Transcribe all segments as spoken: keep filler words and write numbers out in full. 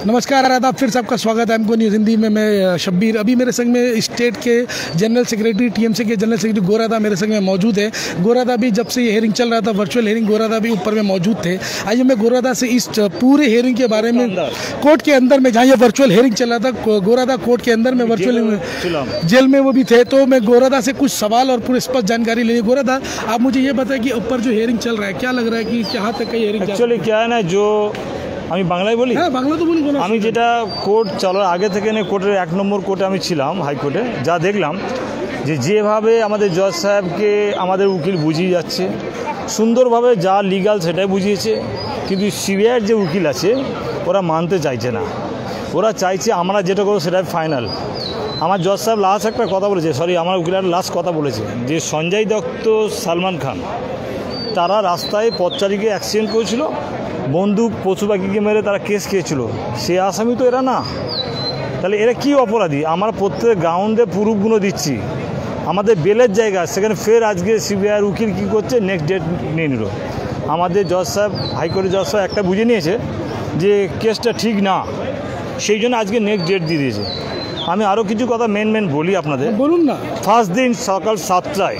नमस्कार, आदाब, फिर से आपका स्वागत है एमको न्यूज़ हिंदी में। मैं शब्बीर। अभी मेरे संग में स्टेट के जनरल सेक्रेटरी, टीएमसी के जनरल सेक्रेटरी गोरादा मेरे संग में मौजूद है। गोरादा भी जब से ये हेयरिंग चल रहा था, वर्चुअल हेयरिंग, गोरादा भी ऊपर में मौजूद थे। आइए मैं गोरादा से इस पूरे हेयरिंग के बारे में, कोर्ट के अंदर में जहाँ ये वर्चुअल हेयरिंग चल रहा था, गोरादा कोर्ट के अंदर में वर्चुअल जेल में वो भी थे, तो मैं गोरादा से कुछ सवाल और पूरी स्पष्ट जानकारी लेनी। गोरादा, आप मुझे ये बताएं कि ऊपर जो हेयरिंग चल रहा है, क्या लग रहा है कि कहाँ तक का हेयरिंग? एक्चुअली क्या है ना, जो আমি বাংলায় বলি, হ্যাঁ বাংলা তো বলি। আমি যেটা কোর্ট চলার আগে থেকে না, কোর্টের এক নম্বর কোর্টে আমি ছিলাম, হাইকোর্টে, যা দেখলাম যে যেভাবে আমাদের জজ সাহেবকে আমাদের উকিল বুঝিয়ে যাচ্ছে সুন্দরভাবে, যা লিগাল সেটাই বুঝিয়েছে, কিন্তু সিবিআইয়ের যে উকিল আছে ওরা মানতে চাইছে না। ওরা চাইছে আমরা যেটা করবো সেটাই ফাইনাল। আমার জজ সাহেব লাস্ট একটা কথা বলেছে, সরি আমার উকিলের লাস্ট কথা বলেছে যে সঞ্জয় দত্ত, সালমান খান তারা রাস্তায় পথচারীকে অ্যাক্সিডেন্ট করেছিল, বন্দুক পশু পাখিকে মেরে তারা কেস খেয়েছিল, সে আসামি তো এরা না। তাহলে এরা কি অপরাধী? আমরা প্রত্যেক গ্রাউন্ডে প্রুফগুলো দিচ্ছি, আমাদের বেলের জায়গা, সেখানে ফের আজকে সিবিআইয়ের উকিল কী করছে, নেক্সট ডেট নিয়ে নিল। আমাদের জজ সাহেব, হাইকোর্টের জজ সাহেব একটা বুঝে নিয়েছে যে কেসটা ঠিক না, সেই জন্য আজকে নেক্সট ডেট দিয়ে দিয়েছে। আমি আরও কিছু কথা মেন মেন বলি আপনাদের। বলুন না। ফার্স্ট দিন সকাল সাতটায়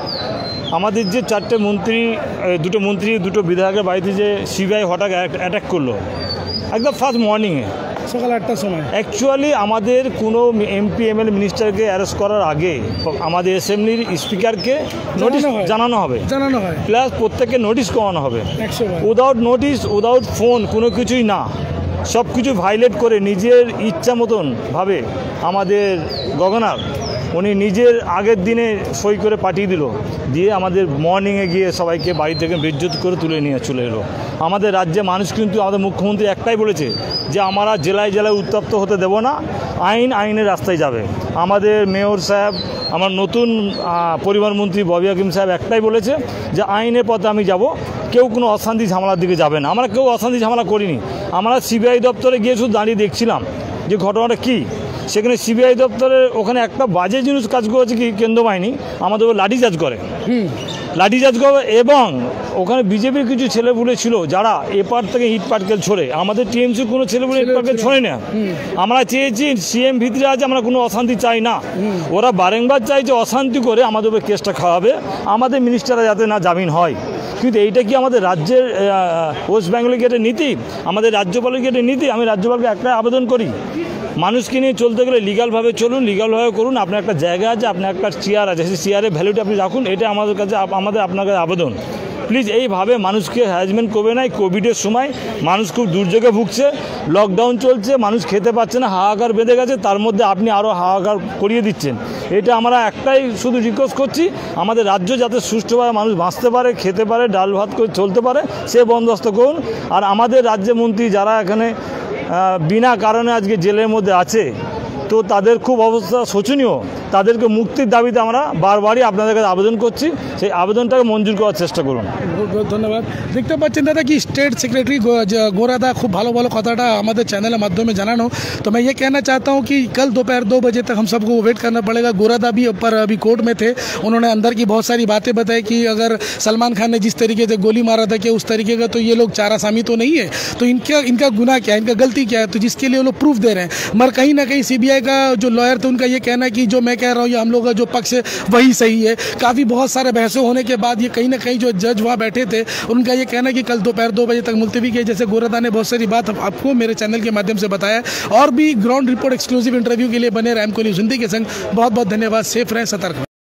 আমাদের যে চারটে মন্ত্রী, দুটো মন্ত্রী, দুটো বিধায়কের বাড়িতে যে সিবিআই হঠাৎ অ্যাটাক করলো একদম ফার্স্ট মর্নিংয়ে সকাল আটটার সময়। অ্যাকচুয়ালি আমাদের কোনো এমপি এমএলএ মিনিস্টারকে অ্যারেস্ট করার আগে আমাদের অ্যাসেম্বলির স্পিকারকে নোটিশ জানানো হবে, জানানো হয়, প্লাস প্রত্যেককে নোটিশ করানো হবে। উইদাউট নোটিশ, উইদাউট ফোন, কোনো কিছুই না, সব কিছু ভাইলেট করে নিজের ইচ্ছা মতন ভাবে আমাদের গভর্নর উনি নিজের আগের দিনে সই করে পাঠিয়ে দিল, দিয়ে আমাদের মর্নিংয়ে গিয়ে সবাইকে বাড়ি থেকে বেজ্জত করে তুলে নিয়ে চলে এলো। আমাদের রাজ্যে মানুষ কিন্তু, আমাদের মুখ্যমন্ত্রী একটাই বলেছে যে আমরা জেলায় জেলায় উত্তপ্ত হতে দেব না, আইন আইনের রাস্তায় যাবে। আমাদের মেয়র সাহেব, আমার নতুন পরিবহন মন্ত্রী ববি হাকিম সাহেব একটাই বলেছে যে আইনের পথে আমি যাব, কেউ কোনো অশান্তি ঝামেলার দিকে যাবে না। আমরা কেউ অশান্তি ঝামেলা করিনি। আমরা সিবিআই দপ্তরে গিয়ে শুধু দাঁড়িয়ে দেখছিলাম যে ঘটনাটা কী। সেখানে সিবিআই দপ্তরের ওখানে একটা বাজে জিনিস কাজ করেছে কি, কেন্দ্র বাহিনী আমাদের লাঠিচার্জ করে, লাঠিচার্জ করে, এবং ওখানে বিজেপির কিছু ছেলেপুলে ছিল যারা এপার থেকে ইট পাটকেল ছোড়ে, আমাদের টিএমসির কোনো ছেলেপুলে ইট পাটকেল ছোড়ে না। আমরা চেয়েছি সিএম ভিতরে আছে, আমরা কোনো অশান্তি চাই না। ওরা বারংবার চাইছে অশান্তি করে আমাদের উপরে কেসটা খাওয়াবে, আমাদের মিনিস্টাররা যাতে না জামিন হয়। কিন্তু এইটা কি আমাদের রাজ্যের, ওয়েস্ট বেঙ্গলের গেটের নীতি, আমাদের রাজ্যপালের গেটের নীতি? আমি রাজ্যপালকে একটাই আবেদন করি, মানুষকে নিয়ে চলতে গেলে লিগালভাবে চলুন, লিগালভাবে করুন। আপনার একটা জায়গা আছে, আপনার একটা চেয়ার আছে, সেই চেয়ারের ভ্যালুটা আপনি রাখুন, এটা আমাদের কাছে, আমাদের আপনার কাছে আবেদন। প্লিজ এইভাবে মানুষকে হ্যারাসমেন্ট করবে না। কোভিডের সময় মানুষ খুব দুর্যোগে ভুগছে, লকডাউন চলছে, মানুষ খেতে পাচ্ছে না, হাহাকার বেঁধে গেছে, তার মধ্যে আপনি আরও হাহাকার করিয়ে দিচ্ছেন। এটা আমরা একটাই শুধু রিকোয়েস্ট করছি, আমাদের রাজ্য যাতে সুষ্ঠুভাবে মানুষ বাঁচতে পারে, খেতে পারে, ডাল ভাত করে চলতে পারে, সে বন্দোবস্ত করুন। আর আমাদের রাজ্যমন্ত্রী যারা এখানে বিনা কারণে আজকে জেলের মধ্যে আছে, তো তাদের খুব অবস্থা শোচনীয়, তাদেরকে মুক্তির দাবিতে আমরা বারবারই আপনাদের কাছে আবেদন করছি, সেই আবেদনটাকে মঞ্জুর করার চেষ্টা করুন। बहुत बहुत धन्यवाद। देखते पाচ্ছেন दादा कि स्टेट सेक्रेटरी गोरादा खूब भालो भालो कथाटा हमारे चैनल माध्यम में जाना। तो मैं ये कहना चाहता हूँ कि कल दोपहर दो बजे तक हम सबको वेट करना पड़ेगा। गोरादा भी ऊपर अभी कोर्ट में थे, उन्होंने अंदर की बहुत सारी बातें बताई कि अगर सलमान खान ने जिस तरीके से गोली मारा था कि उस तरीके का तो ये लोग चार आसामी तो नहीं है, तो इनका इनका गुनाह क्या है, इनका गलती क्या है, तो जिसके लिए वो लोग प्रूफ दे रहे हैं। मगर कहीं ना कहीं सीबीआई का जो लॉयर थे उनका ये कहना है कि जो मैं कह रहा हूँ ये हम लोग का जो पक्ष है वही सही है। काफ़ी बहुत सारे बहसों होने के बाद ये कहीं ना कहीं जो जज वहाँ बैठे थे उनका ये कहना है कि कल दोपहर दो बजे तक मुलतवी किए। जैसे गोरादा ने बहुत सारी बात आपको मेरे चैनल के माध्यम से बताया, और भी ग्राउंड रिपोर्ट एक्सक्लूसिव इंटरव्यू के लिए बने रैमको न्यूज़ हिंदी के संग। बहुत बहुत धन्यवाद। सेफ रहें, सतर्क रहें।